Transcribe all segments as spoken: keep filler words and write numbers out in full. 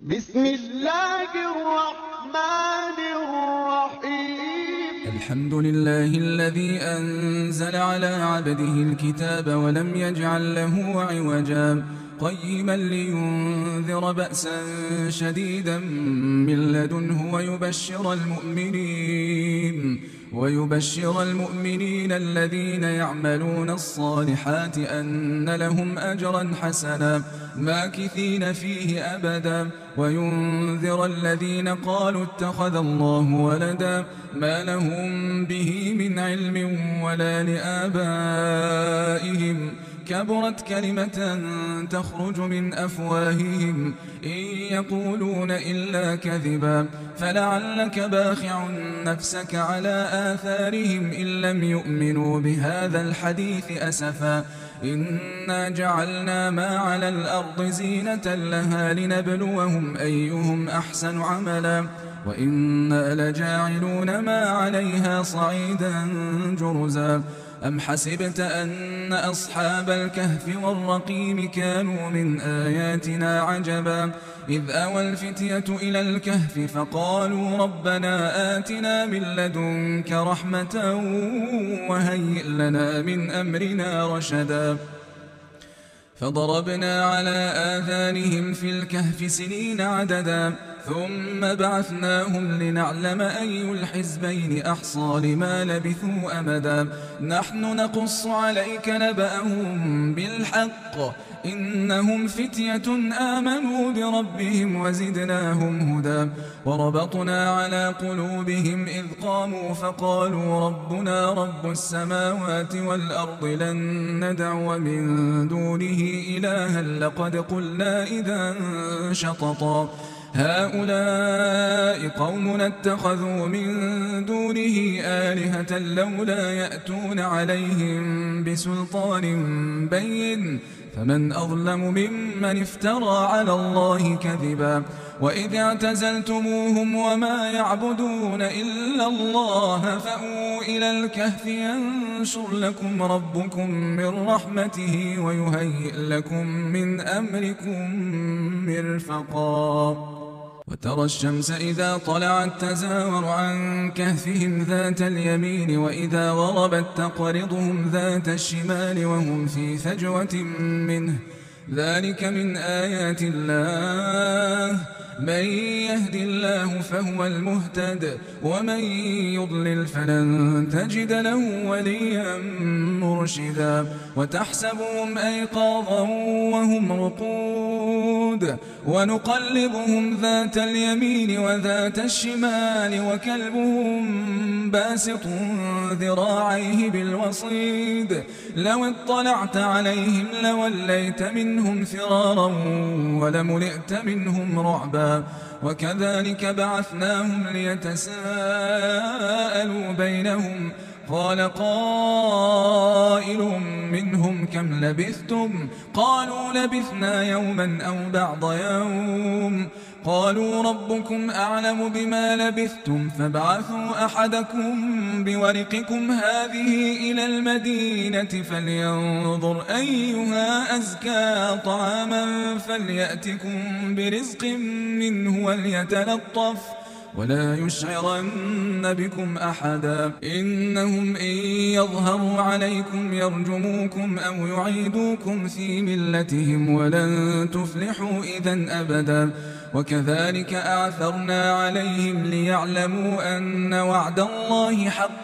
بسم الله الرحمن الرحيم. الحمد لله الذي أنزل على عبده الكتاب ولم يجعل له عوجا قيما لينذر بأسا شديدا من لدنه ويبشر المؤمنين ويبشر المؤمنين الذين يعملون الصالحات أن لهم أجرا حسنا ماكثين فيه أبدا وينذر الذين قالوا اتخذ الله ولدا ما لهم به من علم ولا لآبائهم كبرت كلمة تخرج من أفواههم إن يقولون إلا كذبا فلعلك باخع نفسك على آثارهم إن لم يؤمنوا بهذا الحديث أسفا إنا جعلنا ما على الأرض زينة لها لنبلوهم أيهم أحسن عملا وإنا لجاعلون ما عليها صعيدا جرزا أم حسبت أن أصحاب الكهف والرقيم كانوا من آياتنا عجبا إذ أوى الفتية إلى الكهف فقالوا ربنا آتنا من لدنك رحمة وهيئ لنا من أمرنا رشدا فضربنا على آذانهم في الكهف سنين عددا ثم بعثناهم لنعلم أي الحزبين أحصى لما لبثوا أمدا نحن نقص عليك نبأهم بالحق إنهم فتية آمنوا بربهم وزدناهم هدى وربطنا على قلوبهم إذ قاموا فقالوا ربنا رب السماوات والأرض لن ندعو من دونه إلها لقد قلنا إذا شططا هؤلاء قومنا اتخذوا من دونه آلهة لولا يأتون عليهم بسلطان بين فمن أظلم ممن افترى على الله كذبا وإذ اعتزلتموهم وما يعبدون إلا الله فأووا إلى الكهف ينشر لكم ربكم من رحمته ويهيئ لكم من أمركم مرفقا وترى الشمس إذا طلعت تزاور عن كهفهم ذات اليمين وإذا غربت تقرضهم ذات الشمال وهم في فجوة منه ذلك من آيات الله من يهد الله فهو المهتد ومن يضلل فلن تجد له وليا مرشدا وتحسبهم أيقاظا وهم رقود ونقلبهم ذات اليمين وذات الشمال وكلبهم باسط ذراعيه بالوصيد لو اطلعت عليهم لوليت منهم فرارا ولملئت منهم رعبا وكذلك بعثناهم ليتساءلوا بينهم قال قائل منهم كم لبثتم قالوا لبثنا يوما أو بعض يوم قالوا ربكم أعلم بما لبثتم فابعثوا أحدكم بورقكم هذه إلى المدينة فلينظر أيها أزكى طعاما فليأتكم برزق منه وليتلطف ولا يشعرن بكم أحدا إنهم إن يظهروا عليكم يرجموكم أو يعيدوكم في ملتهم ولن تفلحوا إذا أبدا وكذلك أعثرنا عليهم ليعلموا أن وعد الله حق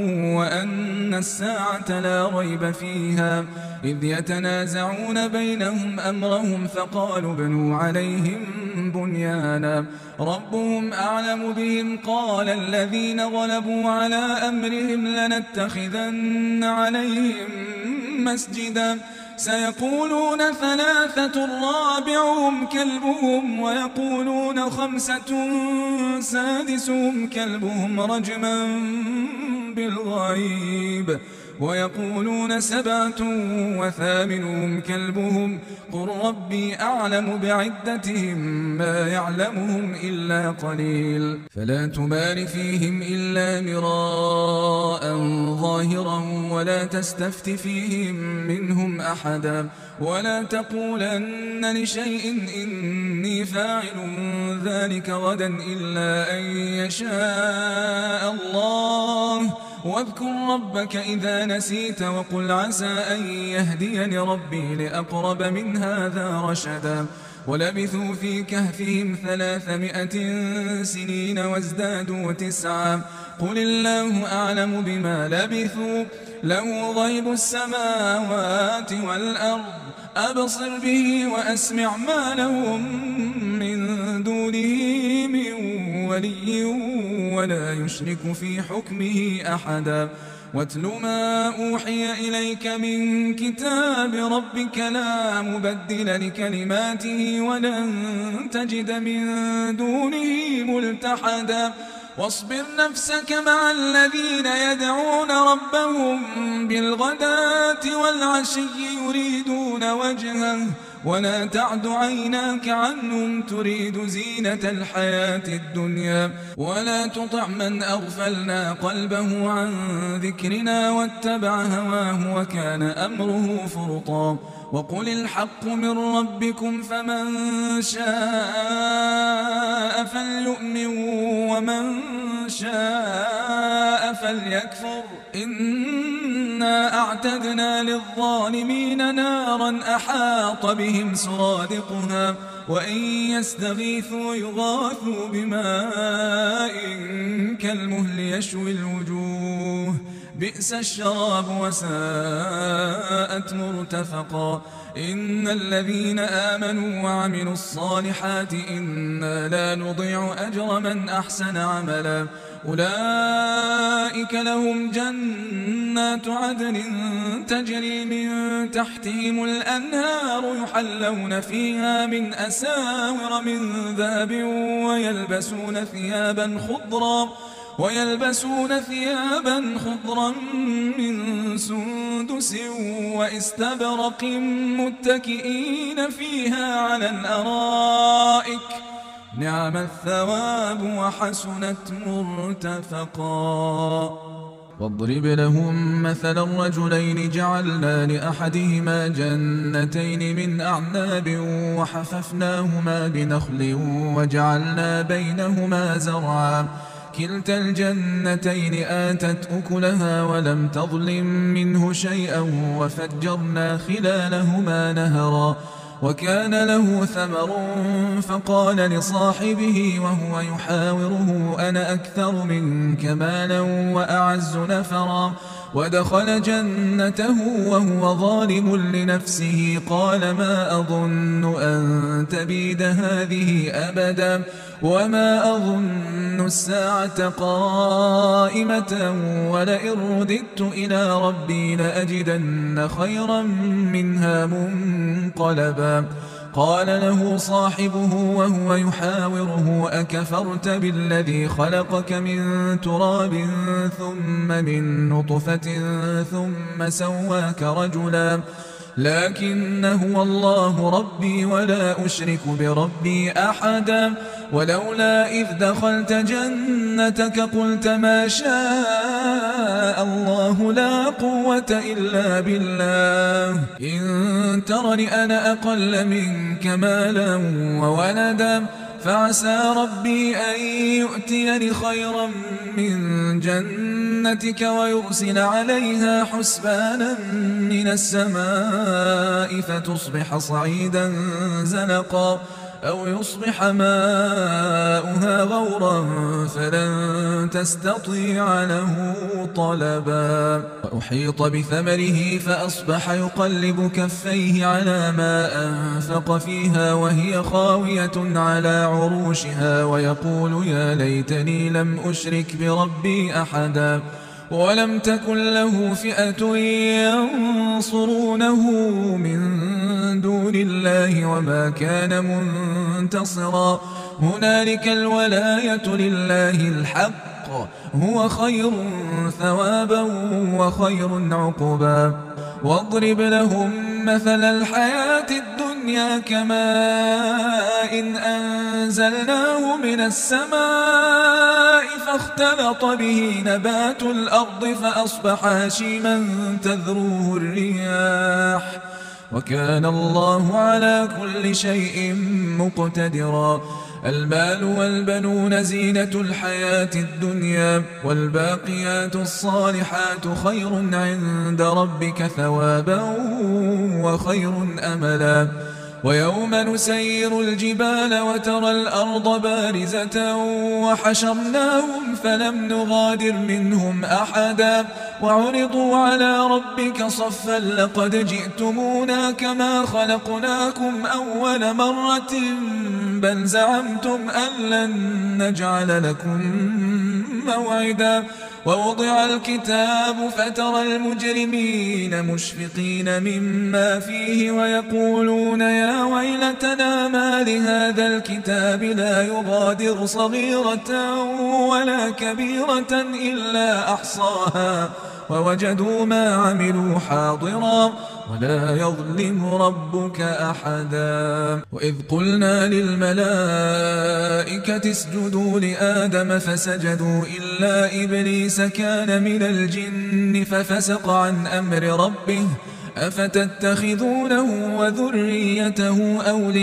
وأن الساعة لا ريب فيها إذ يتنازعون بينهم أمرهم فقالوا ابنوا عليهم بنيانا ربهم أعلم بهم قال الذين غلبوا على أمرهم لنتخذن عليهم مسجدا سيقولون ثلاثة رابعهم كلبهم ويقولون خمسة سادسهم كلبهم رجما بالغيب ويقولون سبعة وثامنهم كلبهم قل ربي أعلم بعدتهم ما يعلمهم إلا قليل فلا تمار فيهم إلا مراء ظاهرا ولا تستفت فيهم منهم أحدا ولا تقولن لشيء إني فاعل ذلك غدا إلا أن يشاء الله واذكر ربك إذا نسيت وقل عسى أن يهديني ربي لأقرب من هذا رشدا ولبثوا في كهفهم ثلاثمائة سنين وازدادوا تسعا قل الله أعلم بما لبثوا له غيب السماوات والأرض أبصر به وأسمع ما لهم من دونه من ولي ولا يشرك في حكمه أحدا واتل ما أوحي إليك من كتاب ربك لا مبدل لكلماته ولن تجد من دونه ملتحدا واصبر نفسك مع الذين يدعون ربهم بالغداة والعشي يريدون وجهه ولا تعد عيناك عنهم تريد زينة الحياة الدنيا ولا تطع من أغفلنا قلبه عن ذكرنا واتبع هواه وكان أمره فرطا وقل الحق من ربكم فمن شاء فليؤمن ومن شاء فليكفر إنا أعتدنا للظالمين نارا أحاط بهم سرادقها وإن يستغيثوا يغاثوا بماء كالمهل يشوي الوجوه بئس الشراب وساءت مرتفقا إن الذين آمنوا وعملوا الصالحات إنا لا نضيع أجر من أحسن عملا أولئك لهم جنات عدن تجري من تحتهم الأنهار يحلون فيها من أساور من ذهب ويلبسون ثيابا خضرا ويلبسون ثيابا خضرا من سندس واستبرق متكئين فيها على الأرائك نعم الثواب وحسنت مرتفقا واضرب لهم مثلا رجلين جعلنا لأحدهما جنتين من أعناب وحففناهما بنخل وجعلنا بينهما زرعا كلتا الجنتين آتت أكلها ولم تظلم منه شيئا وفجرنا خلالهما نهرا وكان له ثمر فقال لصاحبه وهو يحاوره أنا أكثر منك مالا وأعز نفرا ودخل جنته وهو ظالم لنفسه قال ما أظن أن تبيد هذه أبدا وما أظن الساعة قائمة ولئن رددت إلى ربي لأجدن خيرا منها منقلبا قال له صاحبه وهو يحاوره أكفرت بالذي خلقك من تراب ثم من نطفة ثم سواك رجلا لكن هو الله ربي ولا أشرك بربي أحدا ولولا إذ دخلت جنتك قلت ما شاء الله لا قوة إلا بالله إن ترني أنا أقل منك مالا وولدا فعسى ربي أن يؤتيني خيرا من جنتك ويرسل عليها حسبانا من السماء فتصبح صعيدا زلقا أو يصبح ماؤها غورا فلن تستطيع له طلبا وأحيط بثمره فأصبح يقلب كفيه على ما أنفق فيها وهي خاوية على عروشها ويقول يا ليتني لم أشرك بربي أحدا ولم تكن له فئة ينصرونه من دون الله وما كان منتصرا هنالك الولاية لله الحق هو خير ثوابا وخير عقبا. واضرب لهم مثل الحياة الدنيا كماء إن أنزلناه من السماء فاختلط به نبات الأرض فأصبح هشيما تذروه الرياح وكان الله على كل شيء مقتدرا. المال والبنون زينة الحياة الدنيا والباقيات الصالحات خير عند ربك ثوابا وخير أملا. ويوم نسير الجبال وترى الأرض بارزة وحشرناهم فلم نغادر منهم أحدا وعرضوا على ربك صفا لقد جئتمونا كما خلقناكم أول مرة بل زعمتم أن لن نجعل لكم موعدا. ووضع الكتاب فترى المجرمين مشفقين مما فيه ويقولون يا ويلتنا ما لهذا الكتاب لا يغادر صغيرة ولا كبيرة إلا أحصاها ووجدوا ما عملوا حاضرا ولا يظلم ربك أحدا. وإذ قلنا للملائكة اسجدوا لآدم فسجدوا إلا إبليس كان من الجن ففسق عن أمر ربه أفتتخذونه وذريته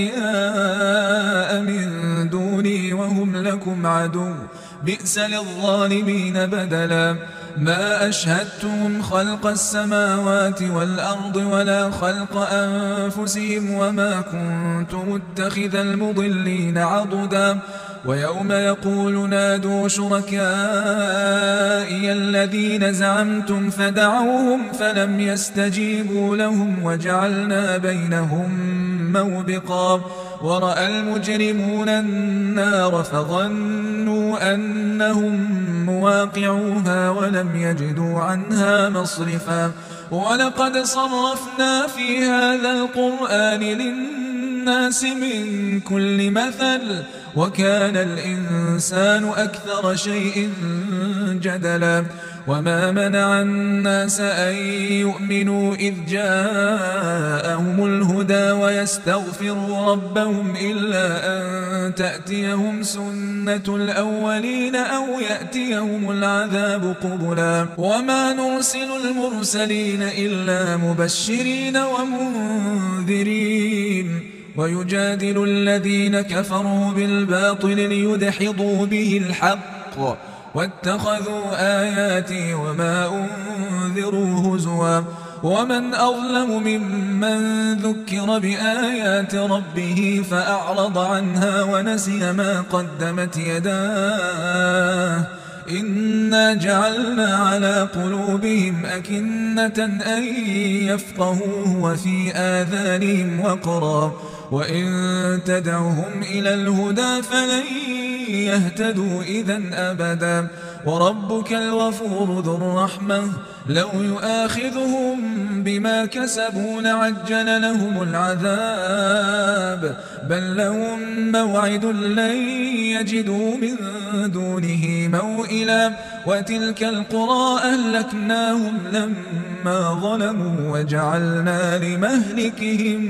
أولياء من دوني وهم لكم عدو بئس للظالمين بدلا. ما أشهدتهم خلق السماوات والأرض ولا خلق أنفسهم وما كنت متخذ المضلين عضدا. ويوم يقول نادوا شركائي الذين زعمتم فدعوهم فلم يستجيبوا لهم وجعلنا بينهم موبقا. ورأى المجرمون النار فظنوا أنهم مواقعوها ولم يجدوا عنها مصرفا. ولقد صرفنا في هذا القرآن للناس من كل مثل وكان الإنسان أكثر شيء جدلا. وما منع الناس أن يؤمنوا إذ جاءهم الهدى ويستغفروا ربهم إلا أن تأتيهم سنة الأولين أو يأتيهم العذاب قبلا. وما نرسل المرسلين إلا مبشرين ومنذرين ويجادل الذين كفروا بالباطل ليدحضوا به الحق واتخذوا آياتي وما أنذروا هزوا. ومن أظلم ممن ذكر بآيات ربه فأعرض عنها ونسي ما قدمت يداه إنا جعلنا على قلوبهم أكنة أن يفقهوه وفي آذانهم وقرا وإن تدعهم إلى الهدى فلن يهتدوا إذن أبدا. وربك الغفور ذو الرحمة لو يؤاخذهم بما كسبوا لعجل لهم العذاب بل لهم موعد لن يجدوا من دونه موئلا. وتلك القرى أهلكناهم لما ظلموا وجعلنا لمهلكهم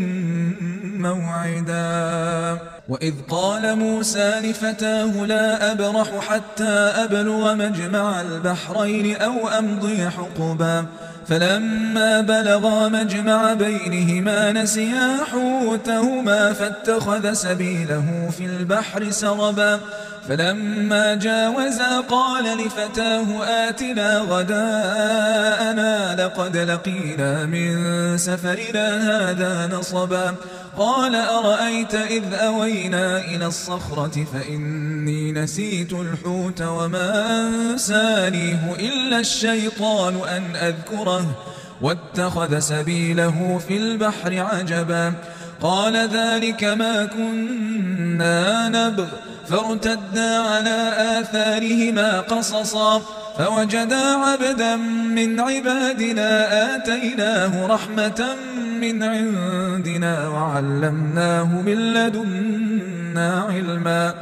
موعدا. وإذ قال موسى لفتاه لا أبرح حتى أبلغ مجمع البحرين أو أمضي حقبا فلما بلغا مجمع بينهما نسيا حوتهما فاتخذ سبيله في البحر سربا. فلما جاوزا قال لفتاه آتنا غداءنا لقد لقينا من سفرنا هذا نصبا. قال أرأيت إذ أوينا إلى الصخرة فإني نسيت الحوت وما أنسانيه إلا الشيطان أن أذكره واتخذ سبيله في البحر عجبا. قال ذلك ما كنا نبغ فارتدا على آثارهما قصصا فوجدا عبدا من عبادنا آتيناه رحمة من عندنا وعلمناه من لدنا علما.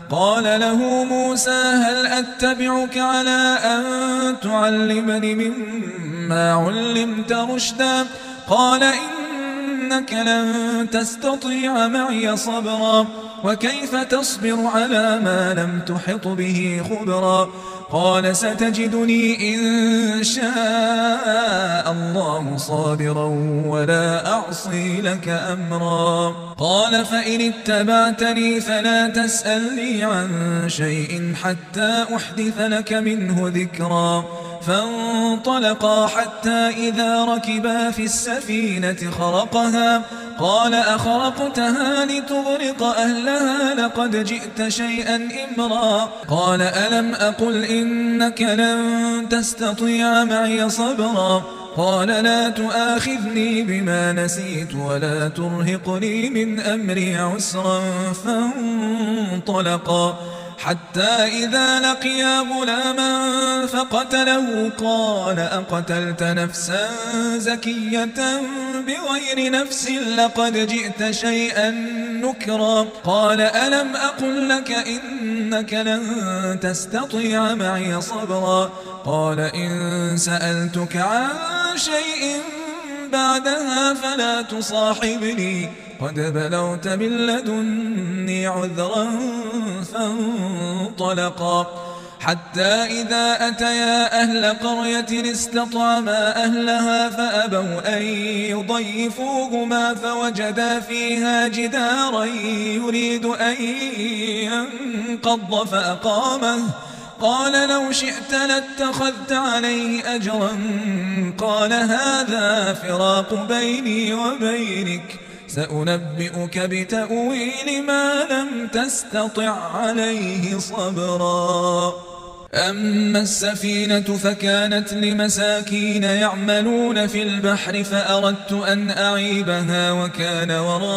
قال له موسى هل أتبعك على أن تعلمني مما علمت رشدا قال إنك لن تستطيع معي صبرا وكيف تصبر على ما لم تحط به خبرا قال ستجدني إن شاء الله صابرا ولا أعصي لك أمرا قال فإن اتبعتني فلا تسألني عن شيء حتى أحدث لك منه ذكرا فانطلقا حتى إذا ركبا في السفينة خرقها قال أخرقتها لتغرق أهلها لقد جئت شيئا إمرا قال ألم أقل إنك لن تستطيع معي صبرا قال لا تؤاخذني بما نسيت ولا ترهقني من أمري عسرا فانطلقا حتى إذا لقيا غلاما فقتله قال أقتلت نفسا زكية بغير نفس لقد جئت شيئا نكرا قال ألم أقل لك إنك لن تستطيع معي صبرا قال إن سألتك عن شيء بعدها فلا تصاحبني قد بلغت من لدني عذرا فانطلقا حتى إذا أتيا أهل قرية استطعما أهلها فأبوا أن يضيفوهما فوجدا فيها جدارا يريد أن ينقض فأقامه قال لو شئت لاتخذت عليه أجرا قال هذا فراق بيني وبينك سأنبئك بتأويل ما لم تستطع عليه صبرا أما السفينة فكانت لمساكين يعملون في البحر فأردت أن أعيبها وكان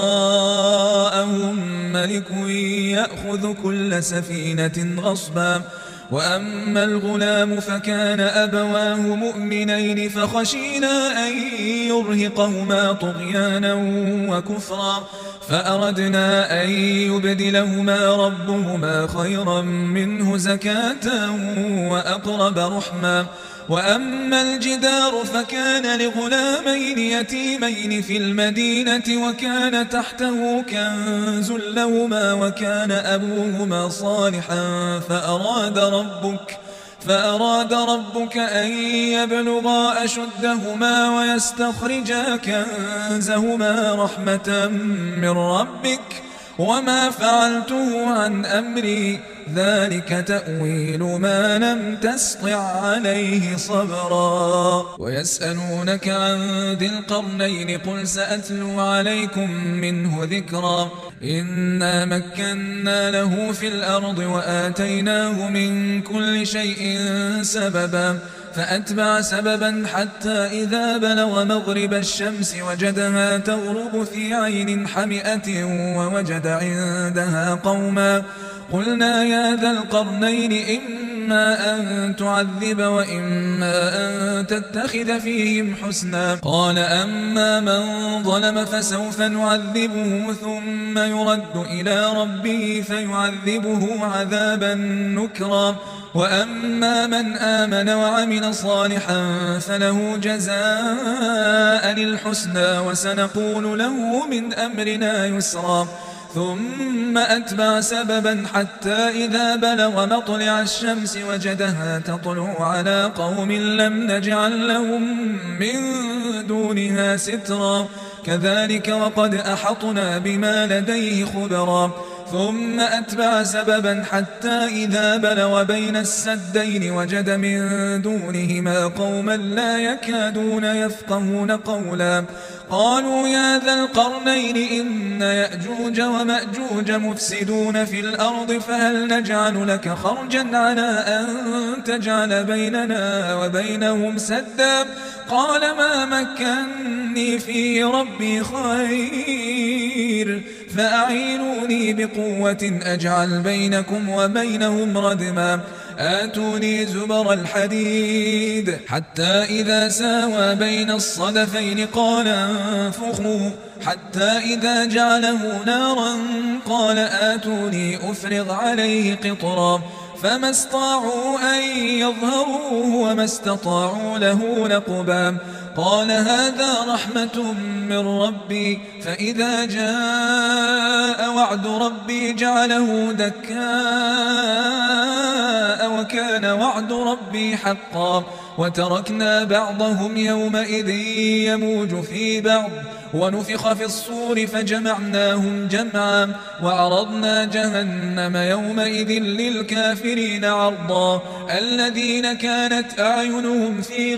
وراءهم ملك يأخذ كل سفينة غصبا وأما الغلام فكان أبواه مؤمنين فخشينا أن يرهقهما طغيانا وكفرا فأردنا أن يبدلهما ربهما خيرا منه زكاة وأقرب رحما وأما الجدار فكان لغلامين يتيمين في المدينة وكان تحته كنز لهما وكان أبوهما صالحا فأراد ربك فأراد ربك أن يبلغا أشدهما ويستخرجا كنزهما رحمة من ربك وما فعلته عن أمري ذلك تأويل ما لم تسطع عليه صبرا ويسألونك عن ذي القرنين قل سأتلو عليكم منه ذكرا إنا مكنا له في الأرض وآتيناه من كل شيء سببا فأتبع سببا حتى إذا بلغ مغرب الشمس وجدها تغرب في عين حمئة ووجد عندها قوما قلنا يا ذا القرنين إما أن تعذب وإما أن تتخذ فيهم حسنا قال أما من ظلم فسوف نعذبه ثم يرد إلى ربه فيعذبه عذابا نكرا وأما من آمن وعمل صالحا فله جزاء الحسنى وسنقول له من أمرنا يسرا ثم أتبع سببا حتى إذا بلغ مطلع الشمس وجدها تطلع على قوم لم نجعل لهم من دونها سترا كذلك وقد أحطنا بما لديه خبرا ثم أتبع سببا حتى إذا بلغ بين السدين وجد من دونهما قوما لا يكادون يفقهون قولا قالوا يا ذا القرنين إن يأجوج ومأجوج مفسدون في الأرض فهل نجعل لك خرجا على أن تجعل بيننا وبينهم سدا قال ما مكني في ربي خير فأعينوني بقوة أجعل بينكم وبينهم ردما آتوني زبر الحديد حتى إذا ساوى بين الصدفين قال انفخوا حتى إذا جعله نارا قال آتوني أفرغ عليه قطرا فما استطاعوا أن يظهروه وما استطاعوا له نقبا قال هذا رحمة من ربي فإذا جاء وعد ربي جعله دكاء وكان وعد ربي حقا وتركنا بعضهم يومئذ يموج في بعض ونفخ في الصور فجمعناهم جمعا وعرضنا جهنم يومئذ للكافرين عرضا الذين كانت أعينهم في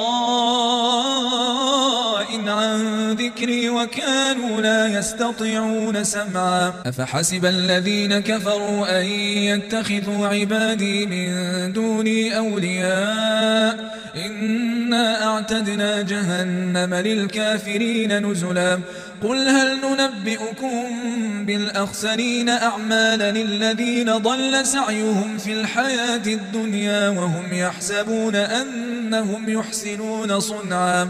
غطاء عن ذكري وكانوا لا يستطيعون سمعا أفحسب الذين كفروا أن يتخذوا عبادي من دوني أولياء إنا أعتدنا جهنم للكافرين نزلا قل هل ننبئكم بالأخسرين أعمالا الذين ضل سعيهم في الحياة الدنيا وهم يحسبون أنهم يحسنون صنعا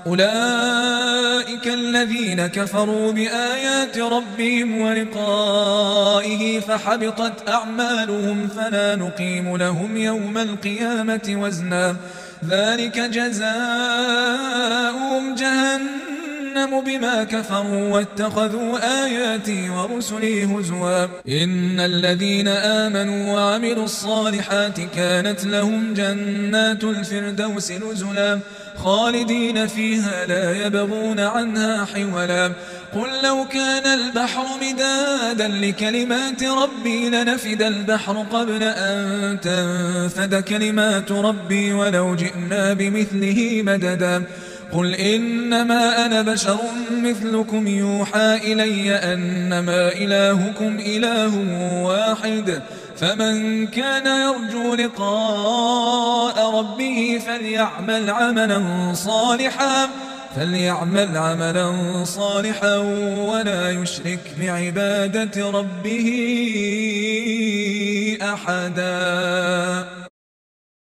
أولئك الذين كفروا بآيات ربهم ولقائه فحبطت أعمالهم فلا نقيم لهم يوم القيامة وزنا ذلك جزاؤهم جهنم بما كفروا واتخذوا آياتي ورسلي هزوا إن الذين آمنوا وعملوا الصالحات كانت لهم جنات الفردوس نزلا خالدين فيها لا يبغون عنها حولا قل لو كان البحر مدادا لكلمات ربي لنفد البحر قبل أن تنفد كلمات ربي ولو جئنا بمثله مددا قل إنما أنا بشر مثلكم يوحى إلي أنما إلهكم إله واحد فمن كان يرجو لقاء ربه فليعمل عملا صالحا فليعمل عملا صالحا ولا يشرك بعبادة ربه أحدا.